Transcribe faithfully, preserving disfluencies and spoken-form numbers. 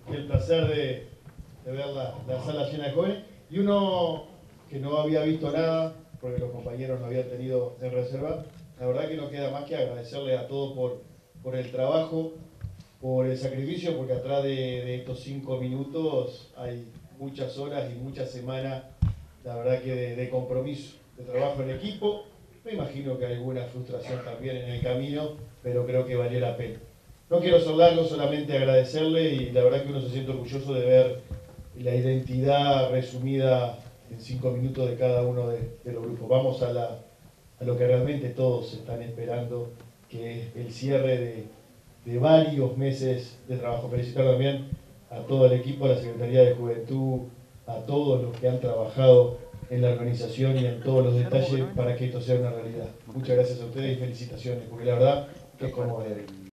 el placer de, de ver la, la sala llena de jóvenes, y uno que no había visto nada, porque los compañeros no habían tenido en reserva. La verdad que no queda más que agradecerles a todos por, por el trabajo, por el sacrificio, porque atrás de, de estos cinco minutos hay muchas horas y muchas semanas, la verdad que de, de compromiso, de trabajo en equipo. Me imagino que alguna frustración también en el camino, pero creo que valió la pena. No quiero ser largo, solamente agradecerle, y la verdad que uno se siente orgulloso de ver la identidad resumida en cinco minutos de cada uno de, de los grupos. Vamos a, la, a lo que realmente todos están esperando, que es el cierre de, de varios meses de trabajo. Felicitar también a todo el equipo, a la Secretaría de Juventud, a todos los que han trabajado en la organización y en todos los detalles para que esto sea una realidad. Muchas gracias a ustedes y felicitaciones, porque la verdad que es como...